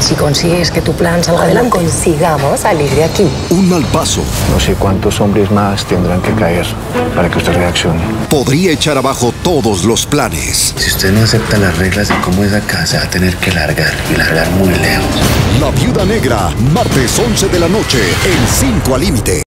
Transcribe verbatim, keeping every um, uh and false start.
Si consigues que tu plan salga adelante. Consigamos salir de aquí. Un mal paso. No sé cuántos hombres más tendrán que caer para que usted reaccione. Podría echar abajo todos los planes. Si usted no acepta las reglas de cómo es acá, se va a tener que largar y largar muy lejos. La Viuda Negra, martes once de la noche, en cinco al límite.